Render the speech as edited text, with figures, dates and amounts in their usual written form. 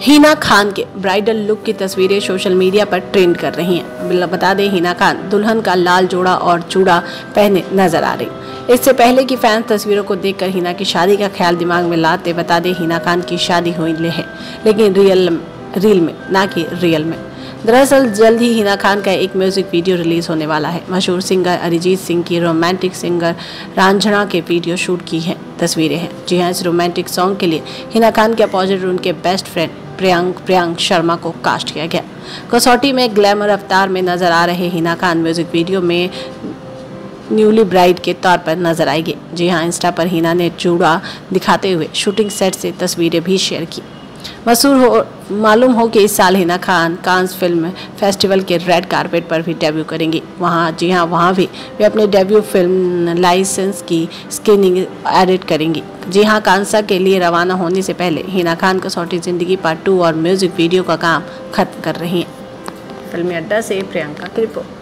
हिना खान के bridal look की तस्वीरें सोशल मीडिया पर ट्रेंड कर रही हैं। बता दें, हिना खान दुल्हन का लाल जोड़ा और चूड़ा पहने नजर आ रही। इससे पहले की फैंस तस्वीरों को देखकर हिना की शादी का ख्याल दिमाग में लाते। बता दें, हिना खान की शादी हुई है, लेकिन रील में ना कि रियल में। दरअसल जल्द ही हिना खान का एक म्यूजिक वीडियो रिलीज होने वाला है। मशहूर सिंगर अरिजीत सिंह की रोमांटिक सिंगर रांझना के वीडियो शूट की है तस्वीरें हैं। जी हाँ, इस रोमांटिक सॉन्ग के लिए हिना खान के अपोजिट उनके बेस्ट फ्रेंड प्रियांक शर्मा को कास्ट किया गया। कसौटी में ग्लैमर अवतार में नजर आ रहे हिना खान म्यूजिक वीडियो में न्यूली ब्राइड के तौर पर नजर आएगी। जी हाँ, इंस्टा पर हिना ने चूड़ा दिखाते हुए शूटिंग सेट से तस्वीरें भी शेयर की। मालूम हो कि इस साल Hina Khan Cannes film festival के रेड कारपेट पर भी डेब्यू करेंगी। वहाँ भी वे अपने डेब्यू फिल्म लाइसेंस की स्क्रीनिंग एडिट करेंगी। जी हाँ, कांसा के लिए रवाना होने से पहले हिना खान कसौटी जिंदगी पार्ट 2 और म्यूजिक वीडियो का काम खत्म कर रही हैं। फिल्मी अड्डा से प्रियंका की रिपोर्ट।